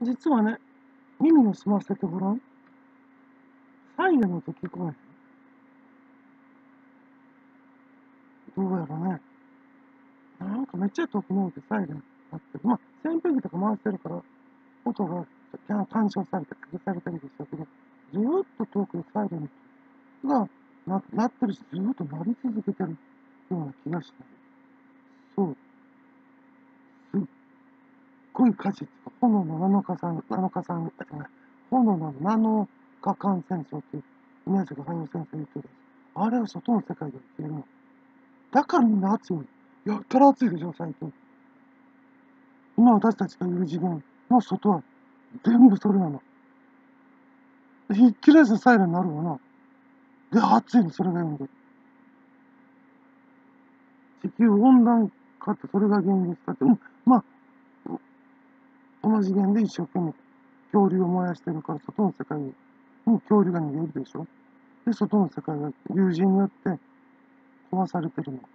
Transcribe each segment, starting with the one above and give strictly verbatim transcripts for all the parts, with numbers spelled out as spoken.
実はね、耳を澄ませてごらん。サイレンの音聞こえへん？どうやろね。なんかめっちゃ遠くの方でサイレン鳴ってる。まあ、扇風機とか回してるから、音が干渉されて、消されてるでしょうけど、ずーっと遠くでサイレンがな鳴ってるし、ずーっと鳴り続けてるような気がしない。そう。すっごい火事っていうか、炎のなのかさん、なのかさん、あ、じゃない、炎のなのか間戦争っていう、宮坂駿先生言ってるやつ。あれは外の世界で起きるの。だからみんな暑いの。やったら暑いでしょ、最近。今私たちがいる次元の外は全部それなの。ひっきりなしにサイレンになるわな。で、暑いの、それがいいんで。地球温暖化ってそれが現実かって、うん、まあ、同じ次元で一生懸命恐竜を燃やしてるから、外の世界に恐竜が逃げるでしょ。で、外の世界が友人によって壊されてるの。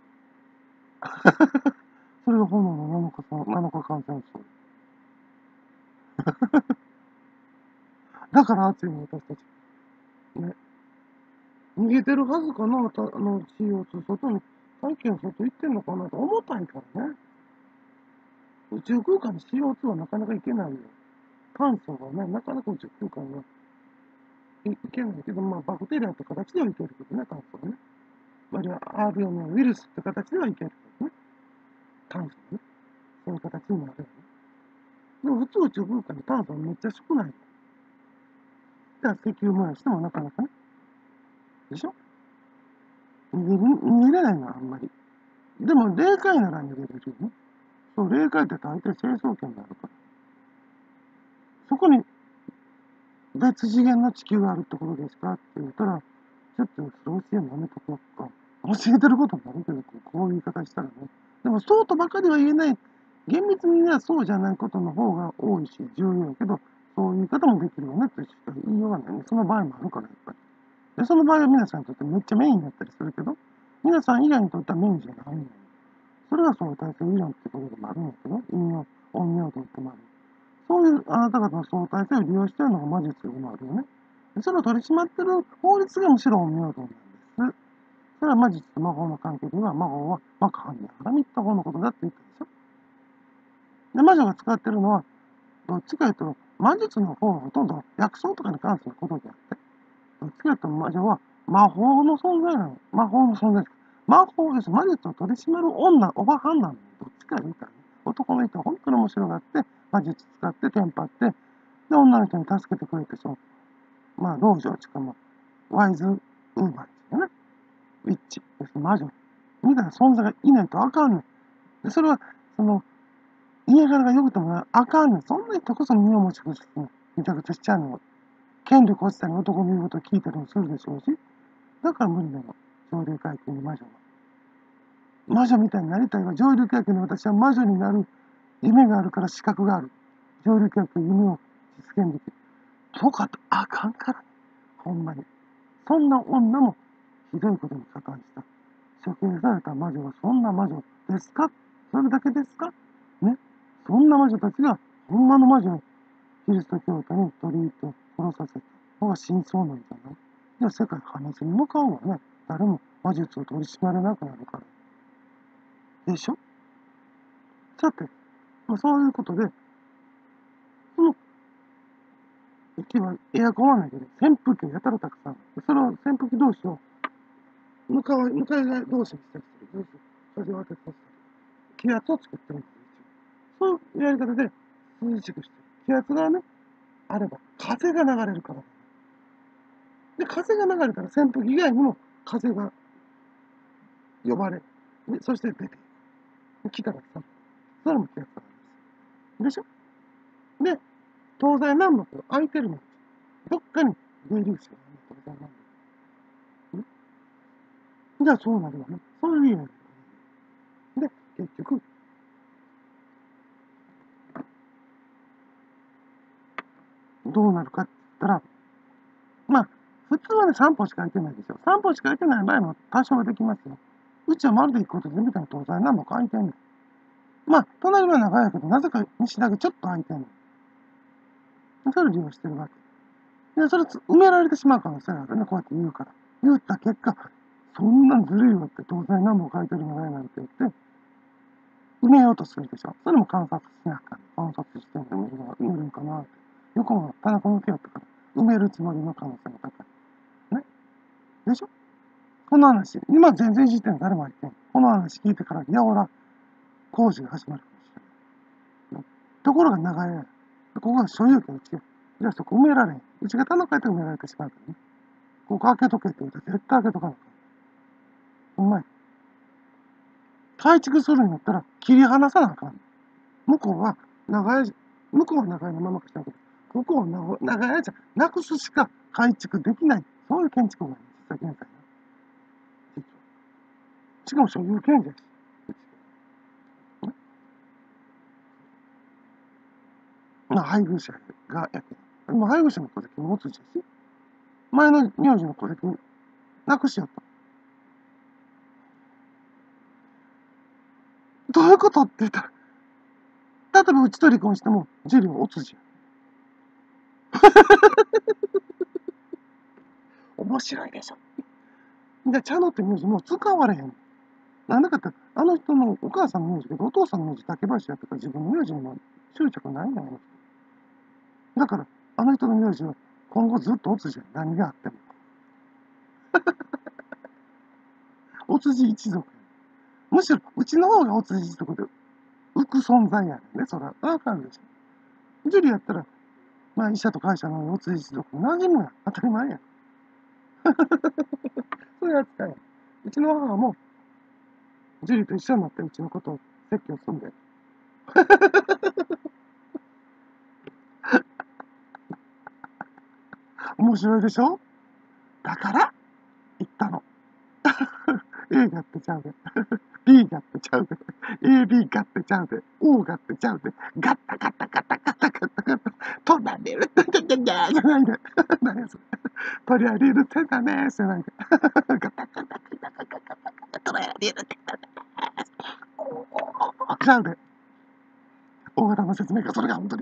それが炎のなのかさん、なのか間戦争。だから暑いの、私たち。ね。逃げてるはずかな、たあの シーオーツー、外に、大気の外行ってんのかなと、重たいからね。宇宙空間に シーオーツー はなかなか行けないよ。炭素がね、なかなか宇宙空間がいけないけど、まあ、バクテリアって形ではいけるけどね、炭素はね。あるいは アールエヌエー ウイルスって形ではいけるけどね。炭素ね。そういう形になるよね。でも普通宇宙空間に炭素はめっちゃ少ない。だから石油燃やしてもなかなかね。でしょ？逃げる、逃げれないの、あんまり。でも、霊界なら逃げれるよね。そう、霊界って大抵成層圏があるから。そこに別次元の地球があるってことですかって言ったら、ちょっとそれ教えるのやめとこうか。教えてることになるけど、こういう言い方したらね。でも、そうとばかりは言えない。厳密にはそうじゃないことの方が多いし、重要やけど、そういう言い方もできるよねってしか言いようがないね。その場合もあるから、やっぱり。で、その場合は皆さんにとってめっちゃメインだったりするけど、皆さん以外にとってはメインじゃないのよ。それは相対性理論ってことでもあるんやけど、陰陽、陰陽道ってもある。そういうあなた方の相対性を利用しているのが魔術でもあるよね。それを取り締まっている法律がむしろ陰陽道なんです。それは魔術と魔法の関係では、魔法は魔界にはらみった方のことだって言ったでしょ。で、魔女が使ってるのは、どっちかというと、魔術の方はほとんど薬草とかに関することであって、どっちかというと魔女は魔法の存在なの。魔法の存在です。魔法です。魔術を取り締まる女、おばはんなの。どっちか言うたらね。男の人は本当に面白がって、魔術使ってテンパって、で、女の人に助けてくれて、そう、まあ、老女、しかも、ワイズウーマンっていうね、ウィッチ、魔女、みたいな存在がいないとあかんねん。で、それは、その、家柄が良くてもあかんねん。そんな人こそ身を持ちくすの。めちゃくちゃしちゃうの。権力落ちたり男の言うことを聞いたりもするでしょうし、だから無理なの。上流階級の魔女は。魔女みたいになりたいが、上流階級の私は魔女になる夢があるから資格がある。上流階級の夢を実現できる。とかってあかんから。ほんまに。そんな女もひどいことに加担した。処刑された魔女はそんな魔女ですか？それだけですか？ね。そんな魔女たちが、ほんまの魔女をキリスト教徒に取り入れて殺させたのが真相なんじゃない？じゃあ世界破滅に向かうわね。誰も魔術を取り締まれなくなるから。でしょ？さて、まあ、そういうことで、そのうちはエアコンはないけど、扇風機がやたらたくさん。それを扇風機同士を向かい、向かい側同士にしたりする。風を当てさせたり。気圧を作ってるんですよ。そういうやり方で涼しくしてる。気圧がね、あれば風が流れるから。で、風が流れたら扇風機以外にも風が呼ばれ、でそして出ていく。来たらさ、それも気圧なんです。でしょ？で、東西南北空いてるの。どっかに出入り口があるの、東西南北。じゃあそうなるわね。そういう意味で、結局、どうなるかって言ったら、まあ、普通はね、さん歩しか空いてないですよ。さん歩しか空いてない場合も多少はできますよ。うちはまるで行くことでみたいな東西南北空いてんねん。まあ、隣は長いけど、なぜか西だけちょっと空いてんねん。 それを利用してるわけ。で、それ埋められてしまう可能性があるね、こうやって言うから。言った結果、そんなんずるいわって、当然何も書いてるのないなんて言って、埋めようとするでしょ。それも観察しなあかん。観察してんで埋めるんかなって。横も田中向き合ったから、埋めるつもりの可能性が高い。ね。でしょ。この話、今全然時点誰も入ってん。この話聞いてから、いやおら、工事が始まるかもしれない。ところが長い。ここが所有権うちや。じゃあそこ埋められん。うちが田中やって埋められてしまうからね。ここ開けとけって言うと絶対開けとかなあかん。うまい。改築するんだったら切り離さなあかん。向こうは長屋、向こうは長屋のままかしたけど、ここは長屋じゃなくすしか改築できない。そういう建築が実際現在な。しかも所有権者です。まあ、配偶者がやってる。まあ、配偶者の戸籍持つじゃし、前の名字の戸籍なくしよった。どういうことって言ったら、例えばうちと離婚しても、ジュリはおつじや。面白いでしょ。じゃあ、茶野って名字もう使われへん。なんだかって、あの人のお母さんの名字けど、お父さんの名字竹林やったから自分の名字にも執着ないんだよ。だから、あの人の名字は今後ずっとおつじや。何があっても。おつじ一族。むしろ、うちの方がおつじ一族で浮く存在やねんね、そら。わかるでしょ。ジュリやったら、まあ、医者と会社のおつじ一族の馴染むやん。当たり前やん。そういうやつかや。うちの母も、ジュリと一緒になってうちのことを説教すんで。面白いでしょ。だから、言ったの。A がってちゃうで。B がってちゃうで。エービー がってちゃうで。O がってちゃうで。ガッタガタガタガタガタガタ。トラリルテテテテじゃないで。何やそれ。トリアリルテタネースじゃないで。ガタガタガタガタガタガタ。トリアリルテタネース。ちゃうで。大型の説明がそれが本当に。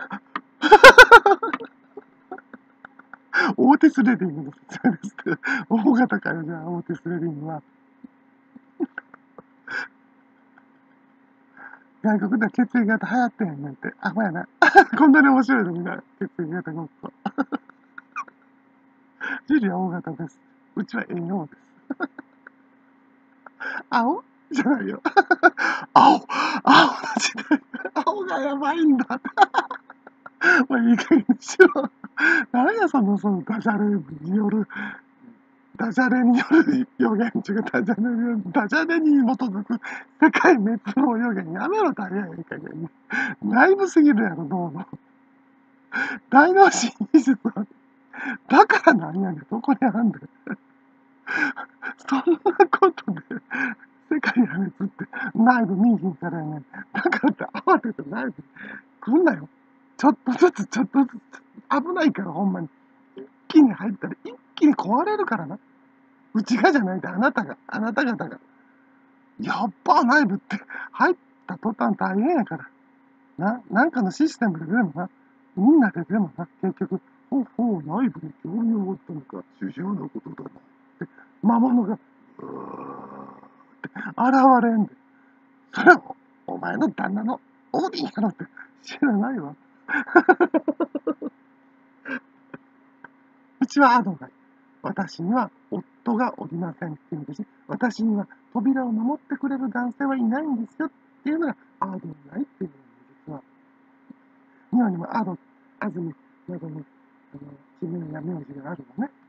オーティスレディングの説明ですって。大型かよ、じゃあ、オーティスレディングは。外国では血液型流行ってへんねんって。アホやな。こんなに面白いのみんな。血液型ごっこ。ジュリは大型です。うちは エーオー です。青じゃないよ。青青の時代。青がやばいんだ。まあいい加減にしろ。何やその、そのダジャレによる、ダジャレによる予言中がダジャレによる、ダジャレに基づく世界滅亡予言やめろ、大変いい加減に。ライブすぎるやろ、どうぞ。大脳新技術は、だからなんやねん、どこにあんねん。そんなことで、世界破滅って内部見いひんからやねん。だからって慌てて内部来んなよ。ちょっとずつ、ちょっとずつ。危ないから、ほんまに。一気に入ったら一気に壊れるからな。うちがじゃないで、あなたが、あなた方が。やっば、内部って入った途端大変やから。な、なんかのシステムででもな、みんなででもな、結局、ほうほう、内部に興味を持ったのか、主従のことだな。って、魔物が、うーって現れんで。それを、お前の旦那のオーディンやろって知らないわ。うちはアドがいい。私には夫がおりませんって言うんですし、私には扉を守ってくれる男性はいないんですよっていうのがアドがいっていうのが実は、日本にもアド、安住などの、あの、地名や名字があるのね。